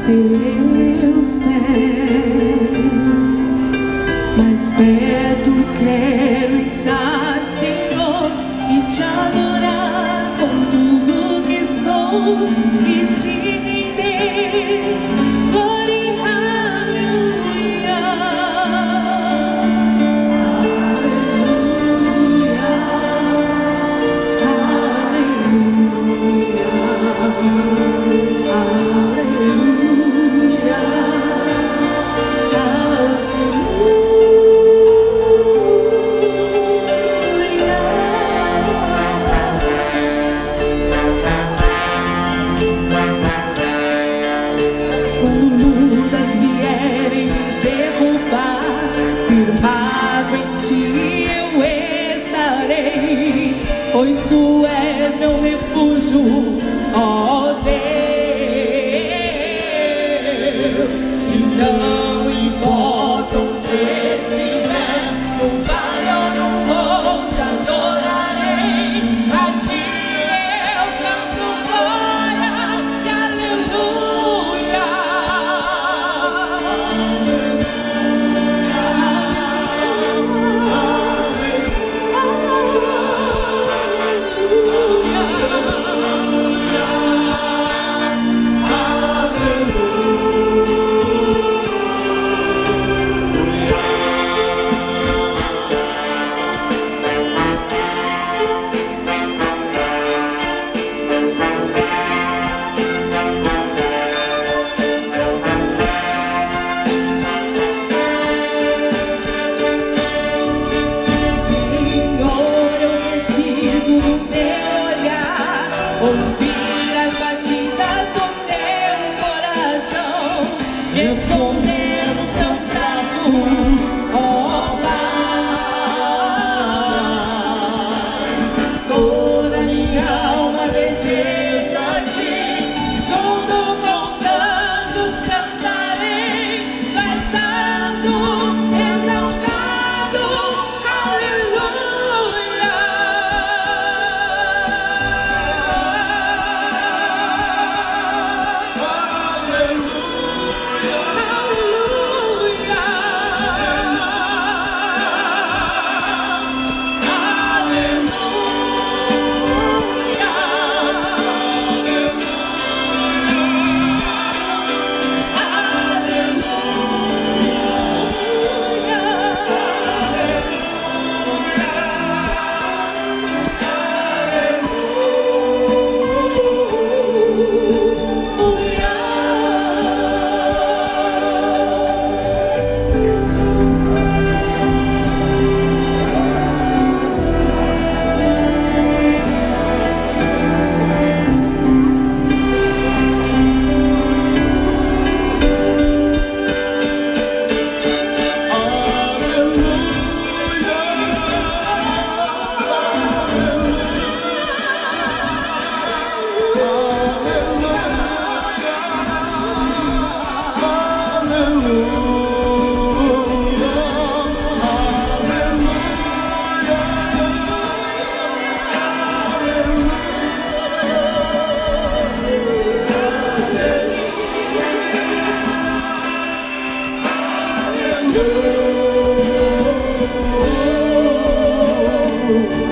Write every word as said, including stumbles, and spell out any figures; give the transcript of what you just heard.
teus pés. Mais perto quero estar, Senhor, e te adorar com tudo que sou e te render. Glória, aleluia, aleluia, aleluia, aleluia, quando lutas vierem me derrubar, firmado em ti eu estarei, pois tu és meu refúgio, ó Deus. E não importa onde estiver, no vale ou no monte, adorarei a ti. Eu canto glória e aleluia, ouvir as batidas do teu coração, esconder nos teus braços, ó Pai. Toda minha alma deseja a ti, junto com os anjos cantarei, vai santo, exaltado, aleluia. Oh,